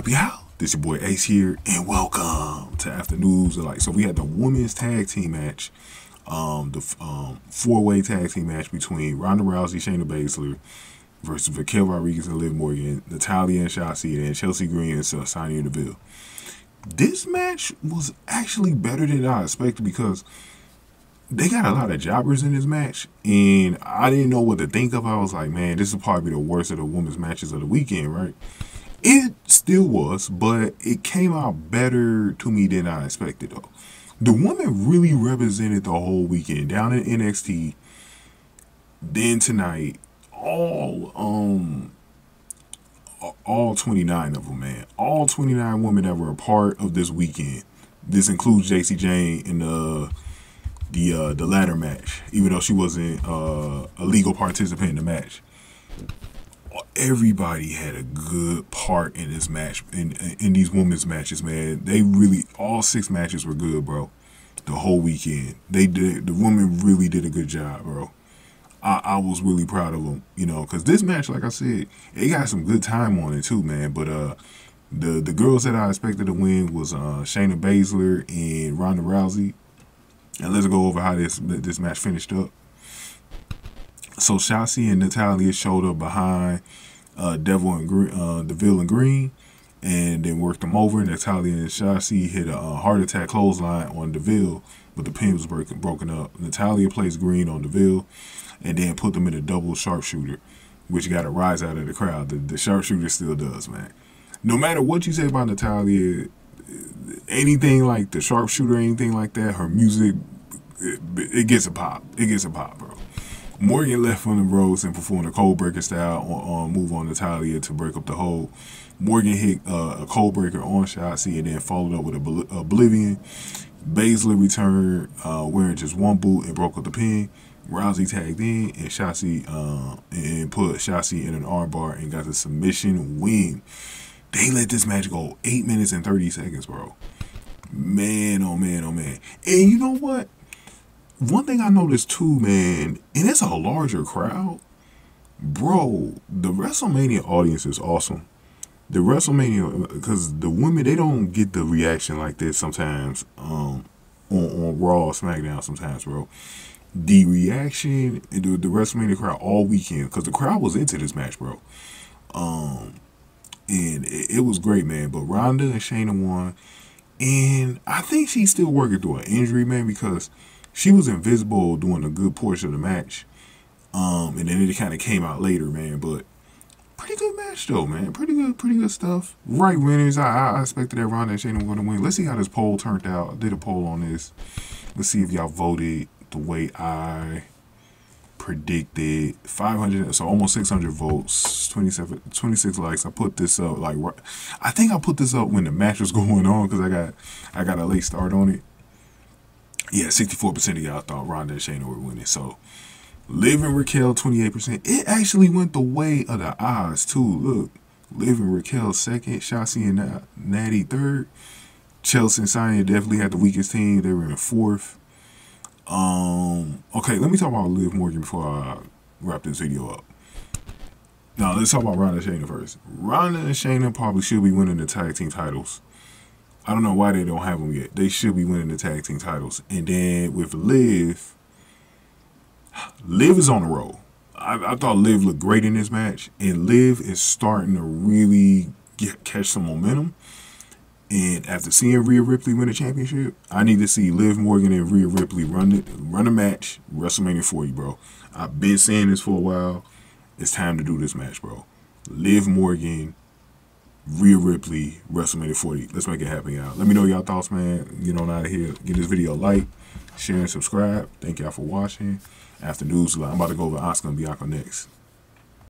Yeah, this your boy Ace here, and welcome to After News. So we had the women's tag team match, the four-way tag team match between Ronda Rousey, Shayna Baszler versus Raquel Rodriguez and Liv Morgan, Natalya and Shotzi, and Chelsea Green and Sonya Deville. This match was actually better than I expected because they got a lot of jobbers in this match, and I didn't know what to think of. I was like, man, this is probably the worst of the women's matches of the weekend, right? It still was, but it came out better to me than I expected, though. The women really represented the whole weekend down in NXT. Then tonight, all 29 of them, man. All 29 women that were a part of this weekend. This includes Jacy Jayne in the ladder match, even though she wasn't a legal participant in the match. Everybody had a good part in this match, in these women's matches, man. They really, all 6 matches were good, bro. The whole weekend, the women really did a good job, bro. I was really proud of them, you know, because this match, like I said, it got some good time on it too, man. But the girls that I expected to win was Shayna Baszler and Ronda Rousey. And let's go over how this match finished up. So Shotzi and Natalya showed up behind Deville and Green, and then worked them over. Natalya and Shotzi hit a heart attack clothesline on Deville, but the pin was broken up. Natalya placed Green on Deville, and then put them in a double sharpshooter, which got a rise out of the crowd. The sharpshooter still does, man. No matter what you say about Natalya, anything like the sharpshooter, anything like that, her music, it gets a pop. It gets a pop, bro. Morgan left on the ropes and performed a cold breaker style move on Natalya to break up the hold. Morgan hit a cold breaker on Shotzi and then followed up with Oblivion. Baszler returned wearing just one boot and broke up the pin. Rousey tagged in and Shotzi and put Shotzi in an armbar and got the submission win. They let this match go 8 minutes and 30 seconds, bro. Man, oh man, oh man. And you know what? One thing I noticed too, man, and it's a larger crowd, bro, the WrestleMania audience is awesome. The WrestleMania, because the women, they don't get the reaction like this sometimes on Raw or SmackDown sometimes, bro. The reaction, the WrestleMania crowd all weekend, because the crowd was into this match, bro. And it was great, man. But Ronda and Shayna won, and I think she's still working through an injury, man, because she was invisible during a good portion of the match. And then it kind of came out later, man. But pretty good match, though, man. Pretty good stuff. Right winners. I expected that Ronda and Shayna were going to win. Let's see how this poll turned out. I did a poll on this. Let's see if y'all voted the way I predicted. 500, so almost 600 votes, 26 likes. I put this up, I think I put this up when the match was going on because I got a late start on it. Yeah, 64% of y'all thought Ronda and Shayna were winning. So, Liv and Raquel, 28%. It actually went the way of the odds, too. Look, Liv and Raquel second, Shotzi and Natty third. Chelsea and Sonya definitely had the weakest team. They were in fourth. Okay, let me talk about Liv Morgan before I wrap this video up. Now, let's talk about Ronda and Shayna first. Ronda and Shayna probably should be winning the tag team titles. I don't know why they don't have them yet. They should be winning the tag team titles. And then with Liv is on the roll. I thought Liv looked great in this match. And Liv is starting to really catch some momentum. And after seeing Rhea Ripley win the championship, I need to see Liv Morgan and Rhea Ripley run a match WrestleMania 40, bro. I've been saying this for a while. It's time to do this match, bro. Liv Morgan, Rhea Ripley, WrestleMania 40. Let's make it happen, y'all. Let me know y'all thoughts, man. Get on out of here. Give this video a like, share, and subscribe. Thank y'all for watching. After News, I'm about to go over Asuka and Bianca next.